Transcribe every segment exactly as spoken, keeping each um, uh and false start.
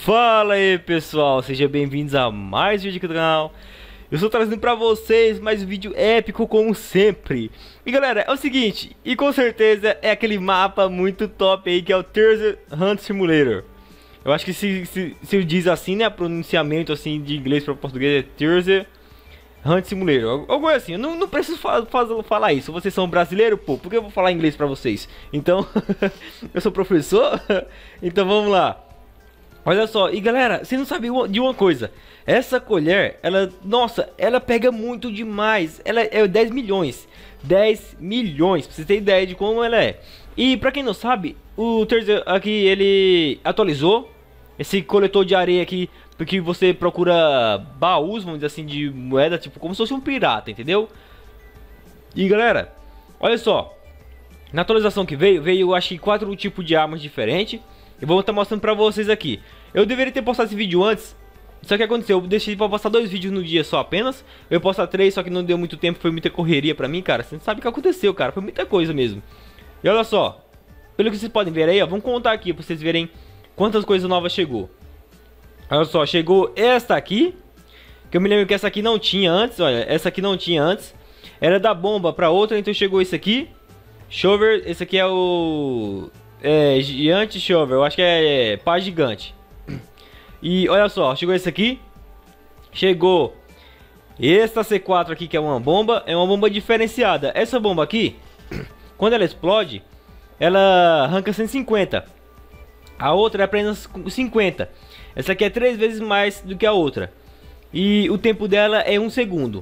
Fala aí pessoal, sejam bem-vindos a mais um vídeo aqui do canal. Eu estou trazendo pra vocês mais um vídeo épico como sempre. E galera, é o seguinte, e com certeza é aquele mapa muito top aí que é o Treasure Hunt Simulator. Eu acho que se, se, se diz assim, né, pronunciamento assim de inglês para português é Treasure Hunt Simulator, algo assim. Eu não, não preciso fa fa falar isso, vocês são brasileiros, pô, porque eu vou falar inglês pra vocês? Então, eu sou professor, então vamos lá. Olha só, e galera, você não sabe de uma coisa. Essa colher, ela, nossa, ela pega muito demais. Ela é dez milhões. dez milhões, pra você ter ideia de como ela é. E pra quem não sabe, o Treasure aqui, ele atualizou esse coletor de areia aqui, porque você procura baús, vamos dizer assim, de moeda, tipo, como se fosse um pirata, entendeu? E galera, olha só. Na atualização que veio, veio acho que quatro tipos de armas diferentes. Eu vou estar mostrando pra vocês aqui. Eu deveria ter postado esse vídeo antes. Só que aconteceu, eu deixei pra postar dois vídeos no dia só apenas. Eu ia postar três, só que não deu muito tempo. Foi muita correria pra mim, cara. Você não sabe o que aconteceu, cara. Foi muita coisa mesmo. E olha só, pelo que vocês podem ver aí, ó, vamos contar aqui pra vocês verem quantas coisas novas chegou. Olha só, chegou esta aqui, que eu me lembro que essa aqui não tinha antes. Olha, essa aqui não tinha antes. Era da bomba pra outra, então chegou esse aqui. Chover, esse aqui é o... É, gigante chover, eu acho que é, é pá gigante. E olha só, chegou esse aqui. Chegou esta C quatro aqui, que é uma bomba. É uma bomba diferenciada. Essa bomba aqui, quando ela explode, ela arranca cento e cinquenta. A outra é apenas cinquenta. Essa aqui é três vezes mais do que a outra. E o tempo dela é um segundo.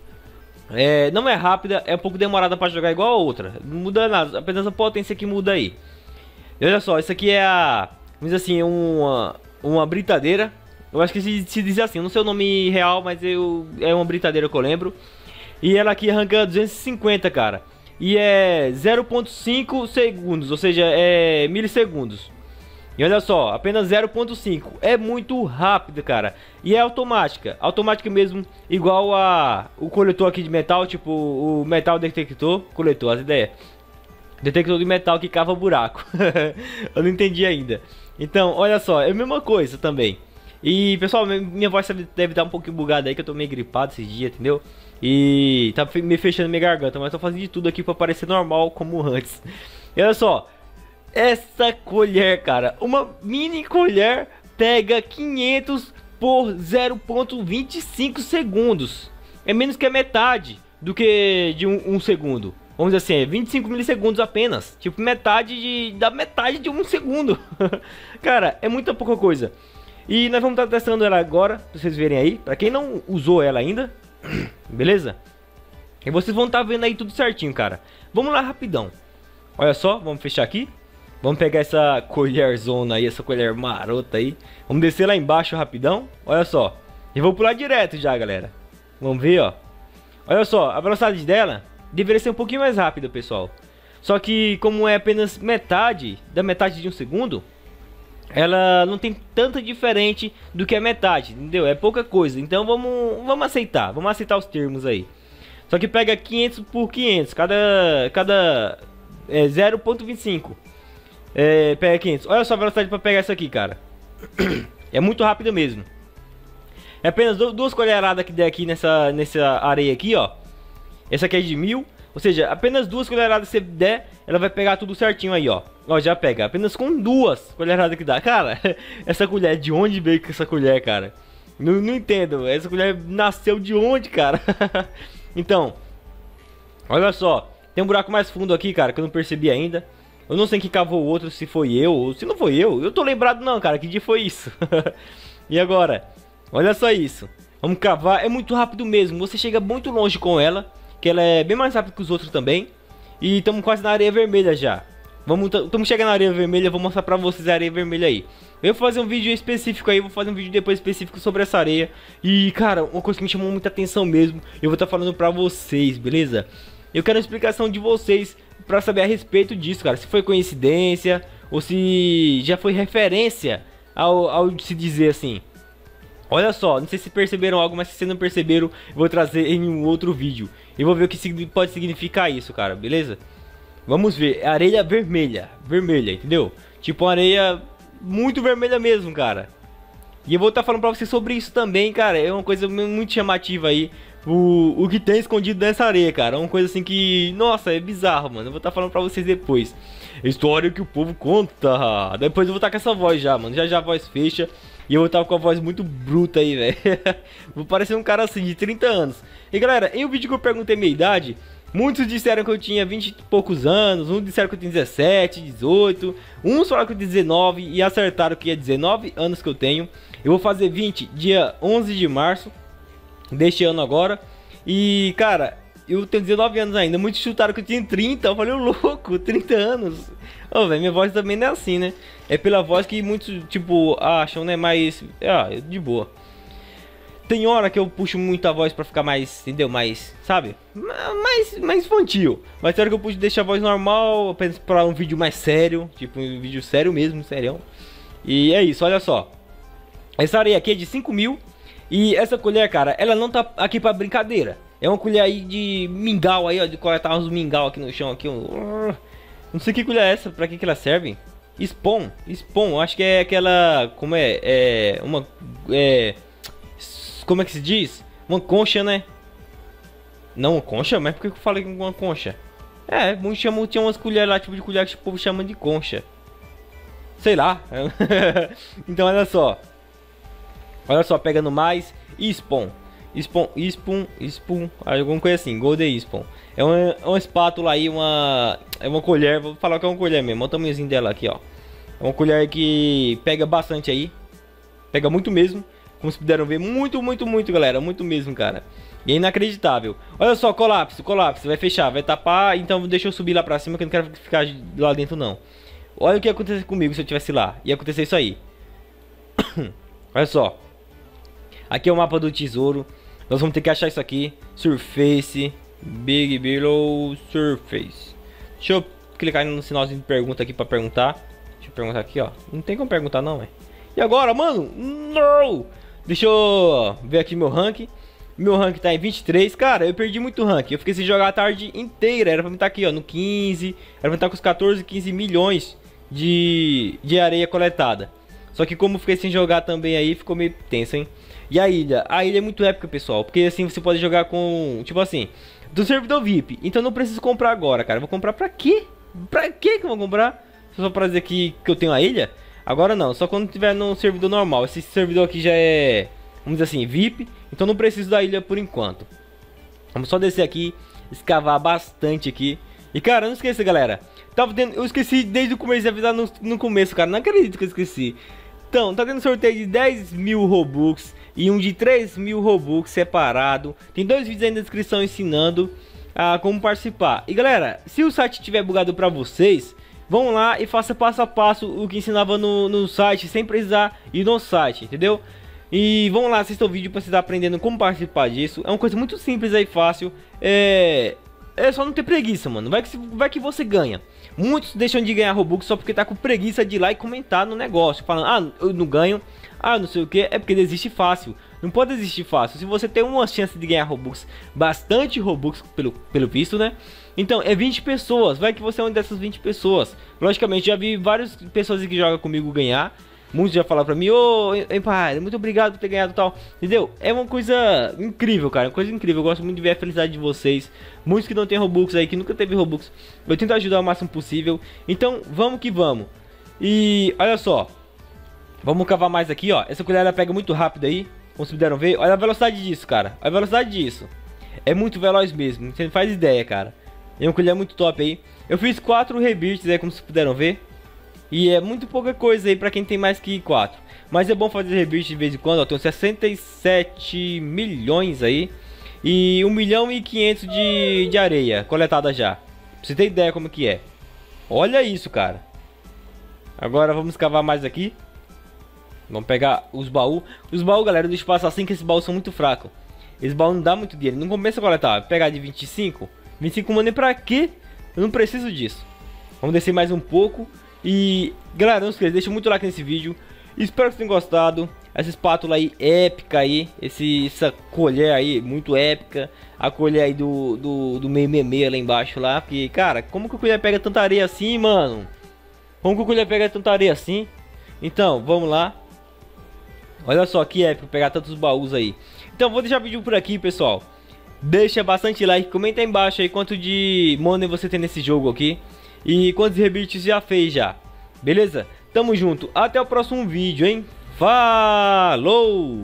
É, não é rápida, é um pouco demorada para jogar igual a outra. Não muda nada, apenas a potência que muda aí. E olha só, isso aqui é a... Vamos dizer assim, uma, uma britadeira. Eu acho que se, se diz assim, eu não sei o nome real, mas eu, é uma britadeira que eu lembro. E ela aqui arranca duzentos e cinquenta, cara. E é zero ponto cinco segundos, ou seja, é milissegundos. E olha só, apenas zero ponto cinco. É muito rápido, cara. E é automática, automática mesmo, igual a o coletor aqui de metal, tipo o metal detector, coletor, as ideias. Detector de metal que cava buraco. Eu não entendi ainda. Então, olha só, é a mesma coisa também. E, pessoal, minha voz deve estar um pouquinho bugada aí, que eu tô meio gripado esses dias, entendeu? E tá me fechando minha garganta, mas tô fazendo de tudo aqui pra parecer normal como antes. E olha só, essa colher, cara, uma mini colher pega quinhentos por zero ponto vinte e cinco segundos. É menos que a metade do que de um, um segundo. Vamos dizer assim, é vinte e cinco milissegundos apenas. Tipo, metade de, da metade de um segundo. Cara, é muita pouca coisa. E nós vamos estar testando ela agora, pra vocês verem aí. Pra quem não usou ela ainda. Beleza? E vocês vão estar vendo aí tudo certinho, cara. Vamos lá rapidão. Olha só, vamos fechar aqui. Vamos pegar essa colherzona aí, essa colher marota aí. Vamos descer lá embaixo rapidão. Olha só. E vou pular direto já, galera. Vamos ver, ó. Olha só, a velocidade dela deveria ser um pouquinho mais rápido, pessoal. Só que como é apenas metade da metade de um segundo, ela não tem tanta diferente do que a metade, entendeu? É pouca coisa. Então vamos, vamos aceitar, vamos aceitar os termos aí. Só que pega quinhentos por quinhentos, cada, cada é, zero ponto vinte e cinco é, pega quinhentos. Olha só a velocidade para pegar isso aqui, cara. É muito rápido mesmo. É apenas duas colheradas que der aqui nessa, nessa areia aqui, ó. Essa aqui é de mil, ou seja, apenas duas colheradas você der, ela vai pegar tudo certinho aí, ó. Ó, já pega, apenas com duas colheradas que dá. Cara, essa colher, de onde veio com essa colher, cara? Não, não entendo, essa colher nasceu de onde, cara? Então, olha só, tem um buraco mais fundo aqui, cara, que eu não percebi ainda. Eu não sei quem cavou o outro, se foi eu ou se não foi eu. Eu tô lembrado não, cara, que dia foi isso? E agora, olha só isso. Vamos cavar, é muito rápido mesmo, você chega muito longe com ela. Que ela é bem mais rápida que os outros também. E estamos quase na areia vermelha já. Vamos, estamos chegando na areia vermelha. Vou mostrar pra vocês a areia vermelha aí. Eu vou fazer um vídeo específico aí. Vou fazer um vídeo depois específico sobre essa areia. E cara, uma coisa que me chamou muita atenção mesmo, eu vou estar falando pra vocês, beleza? Eu quero uma explicação de vocês pra saber a respeito disso, cara. Se foi coincidência ou se já foi referência ao, ao se dizer assim. Olha só, não sei se perceberam algo, mas se vocês não perceberam, eu vou trazer em um outro vídeo. E vou ver o que pode significar isso, cara, beleza? Vamos ver, areia vermelha, vermelha, entendeu? Tipo uma areia muito vermelha mesmo, cara. E eu vou estar falando pra vocês sobre isso também, cara. É uma coisa muito chamativa aí. O, o que tem escondido nessa areia, cara. É uma coisa assim que... Nossa, é bizarro, mano. Eu vou estar falando pra vocês depois. História que o povo conta. Depois eu vou estar com essa voz já, mano. Já já a voz fecha. E eu vou estar com a voz muito bruta aí, velho. Vou parecer um cara assim, de trinta anos. E galera, em um vídeo que eu perguntei minha idade... Muitos disseram que eu tinha vinte e poucos anos, uns disseram que eu tinha dezessete, dezoito, uns falaram que eu tinha dezenove e acertaram que é dezenove anos que eu tenho. Eu vou fazer vinte dia onze de março deste ano agora. E cara, eu tenho dezenove anos ainda, muitos chutaram que eu tinha trinta, eu falei, louco, trinta anos. Ô, velho, minha voz também não é assim, né? É pela voz que muitos, tipo, acham, né, mais, ah, de boa. Tem hora que eu puxo muito a voz pra ficar mais, entendeu? Mais, sabe? Mais, mais infantil. Mas tem hora que eu puxo deixar a voz normal, apenas pra um vídeo mais sério. Tipo, um vídeo sério mesmo, serião. E é isso, olha só. Essa areia aqui é de cinco mil. E essa colher, cara, ela não tá aqui pra brincadeira. É uma colher aí de mingau aí, ó. De coletar uns mingau aqui no chão, aqui. Um... Não sei que colher é essa, pra que que ela serve. Spawn, Spawn, acho que é aquela... Como é? É... Uma... É... Como é que se diz? Uma concha, né? Não, uma concha? Mas por que eu falei com uma concha? É, muitos chamam, tinha umas colheres lá, tipo de colher que o povo chama de concha. Sei lá. Então olha só. Olha só, pegando mais. Spawn. Spawn, Spawn, Spawn. Alguma coisa assim, Golden Spawn. É uma, uma espátula aí, uma... É uma colher, vou falar que é uma colher mesmo. Olha o tamanhozinho dela aqui, ó. É uma colher que pega bastante aí. Pega muito mesmo. Como vocês puderam ver, muito, muito, muito, galera. Muito mesmo, cara. E é inacreditável. Olha só, colapso, colapso. Vai fechar, vai tapar. Então deixa eu subir lá pra cima, que eu não quero ficar lá dentro, não. Olha o que ia acontecer comigo se eu tivesse lá. Ia acontecer isso aí. Olha só. Aqui é o mapa do tesouro. Nós vamos ter que achar isso aqui. Surface. Big Below Surface. Deixa eu clicar no sinalzinho de pergunta aqui pra perguntar. Deixa eu perguntar aqui, ó. Não tem como perguntar, não, é. E agora, mano? Não! Deixa eu ver aqui meu rank. Meu rank tá em vinte e três. Cara, eu perdi muito rank. Eu fiquei sem jogar a tarde inteira. Era pra mim estar aqui, ó, no quinze. Era pra mim estar com os quatorze, quinze milhões de, de areia coletada. Só que como eu fiquei sem jogar também aí, ficou meio tenso, hein? E a ilha? A ilha é muito épica, pessoal. Porque assim, você pode jogar com... Tipo assim, do servidor V I P. Então não preciso comprar agora, cara. Vou comprar pra quê? Pra quê que eu vou comprar? Só pra dizer que, que eu tenho a ilha? Agora não, só quando tiver no servidor normal. Esse servidor aqui já é, vamos dizer assim, V I P. Então não preciso da ilha por enquanto. Vamos só descer aqui, escavar bastante aqui. E cara, não esqueça, galera. Tava tendo, eu esqueci desde o começo de avisar no, no começo, cara. Não acredito que eu esqueci. Então, tá tendo sorteio de dez mil Robux e um de três mil Robux separado. Tem dois vídeos aí na descrição ensinando a como participar. E galera, se o site estiver bugado pra vocês... Vão lá e faça passo a passo o que ensinava no, no site, sem precisar ir no site, entendeu? E vão lá, assistam o vídeo para vocês aprendendo como participar disso. É uma coisa muito simples aí, fácil. É, é só não ter preguiça, mano. Vai que, vai que você ganha. Muitos deixam de ganhar Robux só porque tá com preguiça de ir lá e comentar no negócio. Falando, ah, eu não ganho, ah, não sei o que. É porque desiste fácil. Não pode desistir fácil. Se você tem uma chance de ganhar Robux, bastante Robux pelo, pelo visto, né? Então, é vinte pessoas. Vai que você é uma dessas vinte pessoas. Logicamente, já vi várias pessoas que jogam comigo ganhar. Muitos já falaram pra mim, ô, oh, pai, muito obrigado por ter ganhado tal. Entendeu? É uma coisa incrível, cara. Uma coisa incrível. Eu gosto muito de ver a felicidade de vocês. Muitos que não tem Robux aí, que nunca teve Robux. Eu tento ajudar o máximo possível. Então, vamos que vamos. E, olha só. Vamos cavar mais aqui, ó. Essa colher ela pega muito rápido aí. Como vocês puderam ver. Olha a velocidade disso, cara. A velocidade disso. É muito veloz mesmo. Você não faz ideia, cara. É uma colher muito top aí. Eu fiz quatro rebirths aí, como vocês puderam ver. E é muito pouca coisa aí pra quem tem mais que quatro. Mas é bom fazer rebirth de vez em quando, ó. Tenho sessenta e sete milhões aí. E um milhão e quinhentos de, de areia coletada já. Pra você ter ideia como que é. Olha isso, cara. Agora vamos cavar mais aqui. Vamos pegar os baús. Os baús, galera, deixa eu passar assim que esses baús são muito fracos. Esse baú não dá muito dinheiro. Não compensa coletar. Vou pegar de vinte e cinco. vinte e cinco money pra quê? Eu não preciso disso. Vamos descer mais um pouco. E, galera, não se esqueça, deixa muito like nesse vídeo. Espero que vocês tenham gostado. Essa espátula aí, épica aí. Esse, essa colher aí, muito épica. A colher aí do, do, do meio meme lá embaixo lá. Porque, cara, como que a colher pega tanta areia assim, mano? Como que a colher pega tanta areia assim? Então, vamos lá. Olha só que épico pegar tantos baús aí. Então vou deixar o vídeo por aqui, pessoal. Deixa bastante like, comenta aí embaixo aí quanto de money você tem nesse jogo aqui. E quantos rebirths já fez já. Beleza? Tamo junto. Até o próximo vídeo, hein? Falou!